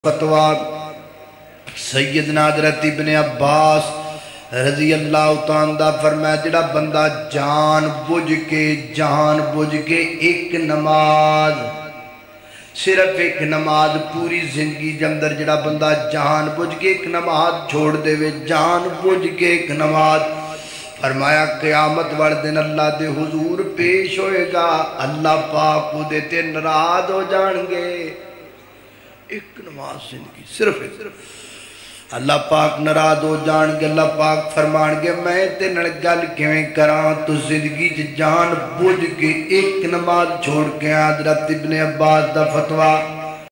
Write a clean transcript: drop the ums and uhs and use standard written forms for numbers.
फतवा सैयदना हज़रत इब्ने अब्बास रज़ी अल्लाह तआला फरमाया जिहड़ा बंदा जान बुझ के एक नमाज सिर्फ एक नमाज पूरी जिंदगी के अंदर जिहड़ा बंदा जान बुझ के एक नमाज छोड़ देवे जान बुझ के एक नमाज फरमाया क़यामत वाले दिन अल्लाह दे हुजूर पेश होएगा अल्लाह पाक उहदे ते नाराज हो जाएंगे। एक नमाज जिंदगी सिर्फ अल्लाह पाक नाराज हो जाएंगे। अल्लाह पाक फरमाएंगे मैं तेरे नाल गल किवें करां तू जिंदगी च जान बुझ के एक नमाज छोड़ के हज़रत इब्ने अब्बास दा फतवा